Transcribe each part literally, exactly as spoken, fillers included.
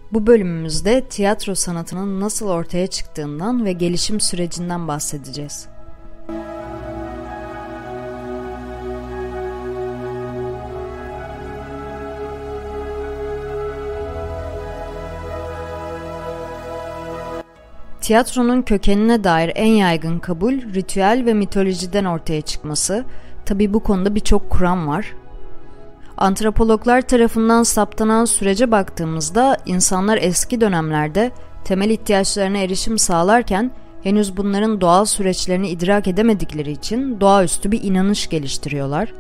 Bu bölümümüzde tiyatro sanatının nasıl ortaya çıktığından ve gelişim sürecinden bahsedeceğiz. Tiyatronun kökenine dair en yaygın kabul, ritüel ve mitolojiden ortaya çıkması. Tabii bu konuda birçok kuram var. Antropologlar tarafından saptanan sürece baktığımızda insanlar eski dönemlerde temel ihtiyaçlarına erişim sağlarken henüz bunların doğal süreçlerini idrak edemedikleri için doğaüstü bir inanış geliştiriyorlar.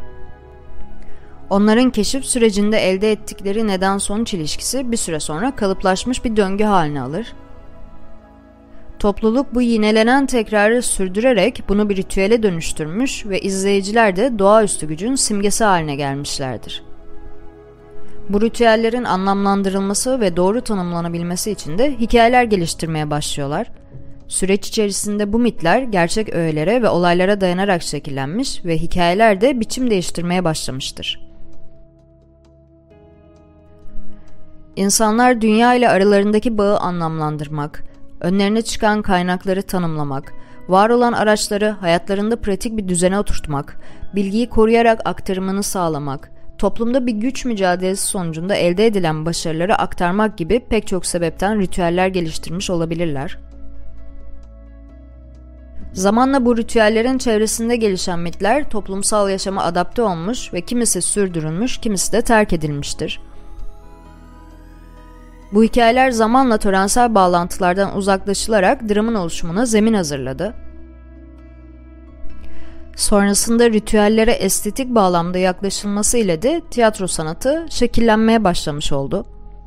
Onların keşif sürecinde elde ettikleri neden-sonuç ilişkisi bir süre sonra kalıplaşmış bir döngü haline alır. Topluluk bu yinelenen tekrarı sürdürerek bunu bir ritüele dönüştürmüş ve izleyiciler de doğaüstü gücün simgesi haline gelmişlerdir. Bu ritüellerin anlamlandırılması ve doğru tanımlanabilmesi için de hikayeler geliştirmeye başlıyorlar. Süreç içerisinde bu mitler gerçek öğelere ve olaylara dayanarak şekillenmiş ve hikayeler de biçim değiştirmeye başlamıştır. İnsanlar dünya ile aralarındaki bağı anlamlandırmak, önlerine çıkan kaynakları tanımlamak, var olan araçları hayatlarında pratik bir düzene oturtmak, bilgiyi koruyarak aktarımını sağlamak, toplumda bir güç mücadelesi sonucunda elde edilen başarıları aktarmak gibi pek çok sebepten ritüeller geliştirmiş olabilirler. Zamanla bu ritüellerin çevresinde gelişen mitler toplumsal yaşama adapte olmuş ve kimisi sürdürülmüş, kimisi de terk edilmiştir. Bu hikayeler zamanla törensel bağlantılardan uzaklaşılarak dramın oluşumuna zemin hazırladı. Sonrasında ritüellere estetik bağlamda yaklaşılması ile de tiyatro sanatı şekillenmeye başlamış oldu.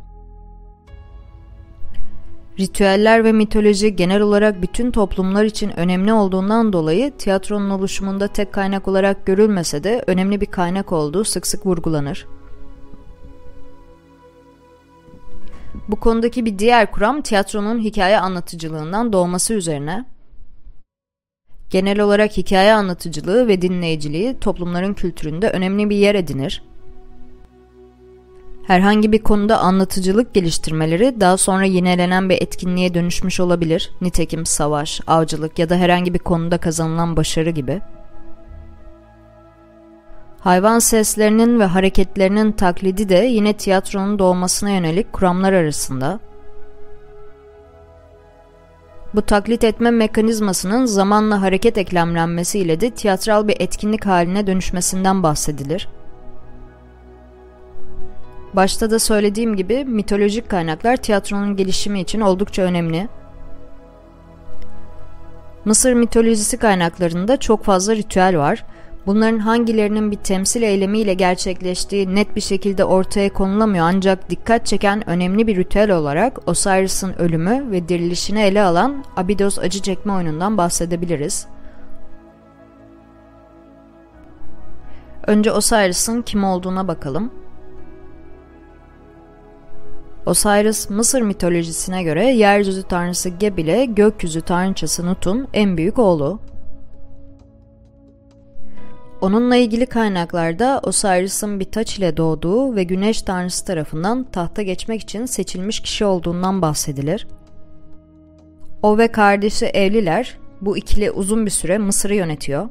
Ritüeller ve mitoloji genel olarak bütün toplumlar için önemli olduğundan dolayı tiyatronun oluşumunda tek kaynak olarak görülmese de önemli bir kaynak olduğu sık sık vurgulanır. Bu konudaki bir diğer kuram tiyatronun hikaye anlatıcılığından doğması üzerine. Genel olarak hikaye anlatıcılığı ve dinleyiciliği toplumların kültüründe önemli bir yer edinir. Herhangi bir konuda anlatıcılık geliştirmeleri daha sonra yinelenen bir etkinliğe dönüşmüş olabilir. Nitekim savaş, avcılık ya da herhangi bir konuda kazanılan başarı gibi. Hayvan seslerinin ve hareketlerinin taklidi de yine tiyatronun doğmasına yönelik kuramlar arasında. Bu taklit etme mekanizmasının zamanla hareket eklemlenmesiyle de tiyatral bir etkinlik haline dönüşmesinden bahsedilir. Başta da söylediğim gibi mitolojik kaynaklar tiyatronun gelişimi için oldukça önemli. Mısır mitolojisi kaynaklarında çok fazla ritüel var. Bunların hangilerinin bir temsil eylemiyle gerçekleştiği net bir şekilde ortaya konulamıyor ancak dikkat çeken önemli bir ritüel olarak Osiris'in ölümü ve dirilişini ele alan Abydos acı çekme oyunundan bahsedebiliriz. Önce Osiris'in kim olduğuna bakalım. Osiris, Mısır mitolojisine göre yeryüzü tanrısı Geb ile gökyüzü tanrıçası Nut'un en büyük oğlu. Onunla ilgili kaynaklarda Osiris'in bir taç ile doğduğu ve güneş tanrısı tarafından tahta geçmek için seçilmiş kişi olduğundan bahsedilir. O ve kardeşi evliler, bu ikili uzun bir süre Mısır'ı yönetiyor.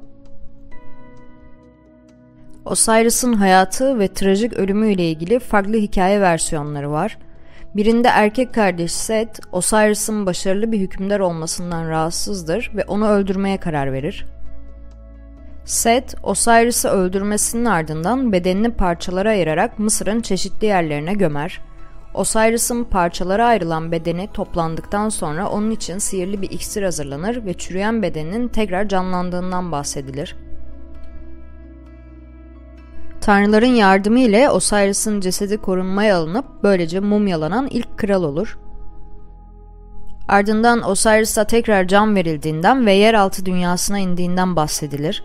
Osiris'in hayatı ve trajik ölümü ile ilgili farklı hikaye versiyonları var. Birinde erkek kardeş Set, Osiris'in başarılı bir hükümdar olmasından rahatsızdır ve onu öldürmeye karar verir. Set, Osiris'i öldürmesinin ardından bedenini parçalara ayırarak Mısır'ın çeşitli yerlerine gömer. Osiris'in parçalara ayrılan bedeni toplandıktan sonra onun için sihirli bir iksir hazırlanır ve çürüyen bedeninin tekrar canlandığından bahsedilir. Tanrıların yardımı ile Osiris'in cesedi korunmaya alınıp böylece mumyalanan ilk kral olur. Ardından Osiris'e tekrar can verildiğinden ve yeraltı dünyasına indiğinden bahsedilir.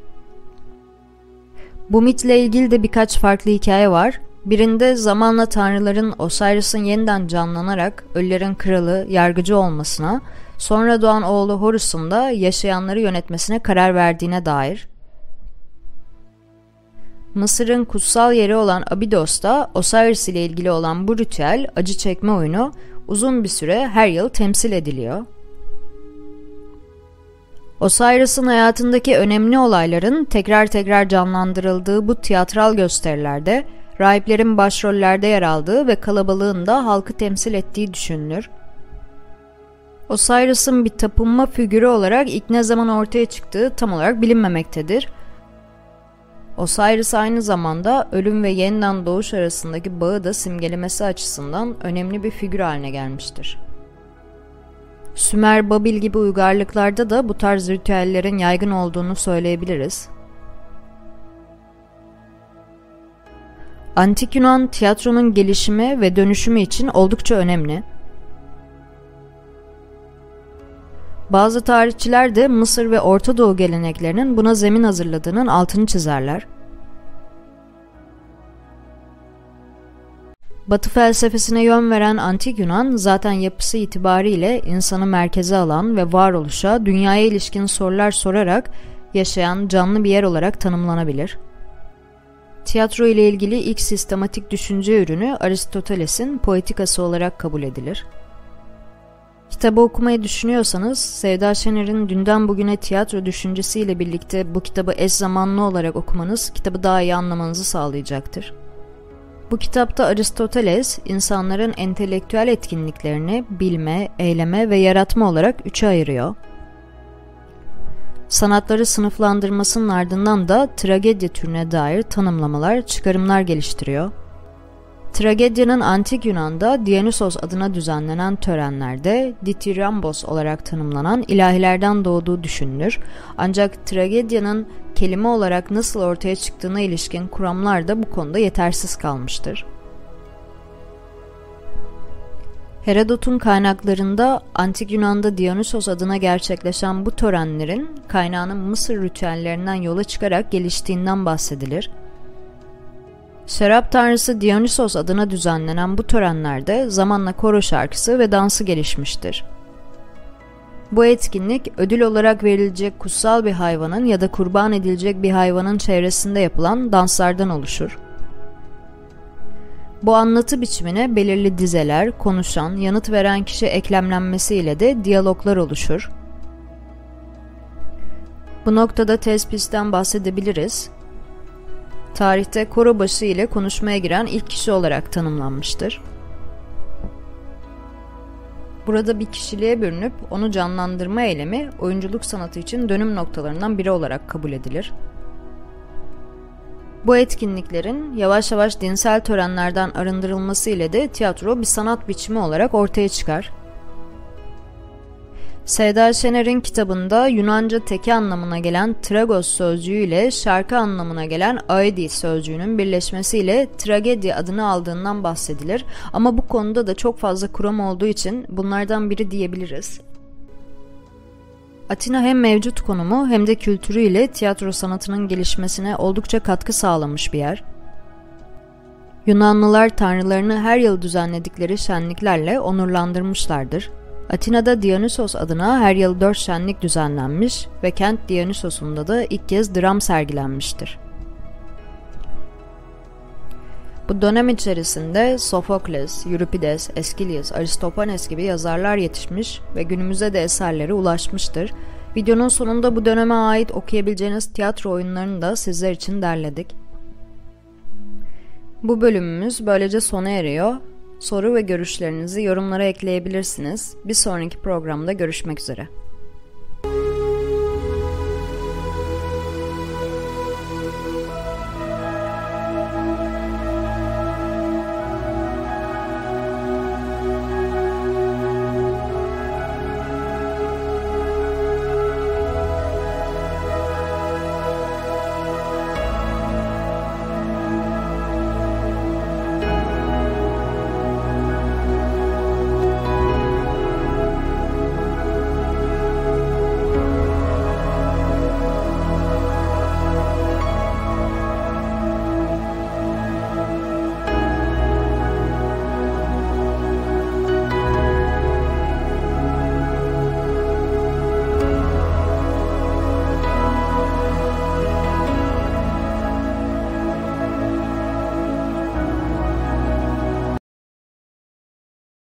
Bu mitle ilgili de birkaç farklı hikaye var. Birinde zamanla tanrıların Osiris'in yeniden canlanarak ölülerin kralı, yargıcı olmasına, sonra doğan oğlu Horus'un da yaşayanları yönetmesine karar verdiğine dair. Mısır'ın kutsal yeri olan Abidos'ta Osiris ile ilgili olan bu ritüel, acı çekme oyunu uzun bir süre her yıl temsil ediliyor. Osiris'in hayatındaki önemli olayların tekrar tekrar canlandırıldığı bu tiyatral gösterilerde rahiplerin başrollerde yer aldığı ve kalabalığın da halkı temsil ettiği düşünülür. Osiris'in bir tapınma figürü olarak ilk ne zaman ortaya çıktığı tam olarak bilinmemektedir. Osiris aynı zamanda ölüm ve yeniden doğuş arasındaki bağı da simgelemesi açısından önemli bir figür haline gelmiştir. Sümer, Babil gibi uygarlıklarda da bu tarz ritüellerin yaygın olduğunu söyleyebiliriz. Antik Yunan tiyatronun gelişimi ve dönüşümü için oldukça önemli. Bazı tarihçiler de Mısır ve Orta Doğu geleneklerinin buna zemin hazırladığının altını çizerler. Batı felsefesine yön veren Antik Yunan, zaten yapısı itibariyle insanı merkeze alan ve varoluşa, dünyaya ilişkin sorular sorarak yaşayan canlı bir yer olarak tanımlanabilir. Tiyatro ile ilgili ilk sistematik düşünce ürünü Aristoteles'in Poetikası olarak kabul edilir. Kitabı okumayı düşünüyorsanız, Sevda Şener'in Dünden Bugüne tiyatro düşüncesiyle birlikte bu kitabı eş zamanlı olarak okumanız kitabı daha iyi anlamanızı sağlayacaktır. Bu kitapta Aristoteles, insanların entelektüel etkinliklerini bilme, eyleme ve yaratma olarak üçe ayırıyor. Sanatları sınıflandırmasının ardından da tragedya türüne dair tanımlamalar, çıkarımlar geliştiriyor. Tragedyanın Antik Yunan'da Dionysos adına düzenlenen törenlerde dithyrambos olarak tanımlanan ilahilerden doğduğu düşünülür. Ancak tragedyanın kelime olarak nasıl ortaya çıktığına ilişkin kuramlar da bu konuda yetersiz kalmıştır. Herodot'un kaynaklarında Antik Yunan'da Dionysos adına gerçekleşen bu törenlerin kaynağının Mısır ritüellerinden yola çıkarak geliştiğinden bahsedilir. Şarap tanrısı Dionysos adına düzenlenen bu törenlerde zamanla koro şarkısı ve dansı gelişmiştir. Bu etkinlik ödül olarak verilecek kutsal bir hayvanın ya da kurban edilecek bir hayvanın çevresinde yapılan danslardan oluşur. Bu anlatı biçimine belirli dizeler, konuşan, yanıt veren kişi eklemlenmesiyle de diyaloglar oluşur. Bu noktada Thespis'ten bahsedebiliriz. Tarihte koro başı ile konuşmaya giren ilk kişi olarak tanımlanmıştır. Burada bir kişiliğe bürünüp onu canlandırma eylemi oyunculuk sanatı için dönüm noktalarından biri olarak kabul edilir. Bu etkinliklerin yavaş yavaş dinsel törenlerden arındırılması ile de tiyatro bir sanat biçimi olarak ortaya çıkar. Sevda Şener'in kitabında Yunanca teki anlamına gelen tragos sözcüğü ile şarkı anlamına gelen aedi sözcüğünün birleşmesiyle tragedya adını aldığından bahsedilir. Ama bu konuda da çok fazla kuram olduğu için bunlardan biri diyebiliriz. Atina hem mevcut konumu hem de kültürüyle tiyatro sanatının gelişmesine oldukça katkı sağlamış bir yer. Yunanlılar tanrılarını her yıl düzenledikleri şenliklerle onurlandırmışlardır. Atina'da Dionysos adına her yıl dört şenlik düzenlenmiş ve kent Dionysos'unda da ilk kez dram sergilenmiştir. Bu dönem içerisinde Sofokles, Euripides, Aeschylus, Aristofanes gibi yazarlar yetişmiş ve günümüze de eserleri ulaşmıştır. Videonun sonunda bu döneme ait okuyabileceğiniz tiyatro oyunlarını da sizler için derledik. Bu bölümümüz böylece sona eriyor. Soru ve görüşlerinizi yorumlara ekleyebilirsiniz. Bir sonraki programda görüşmek üzere.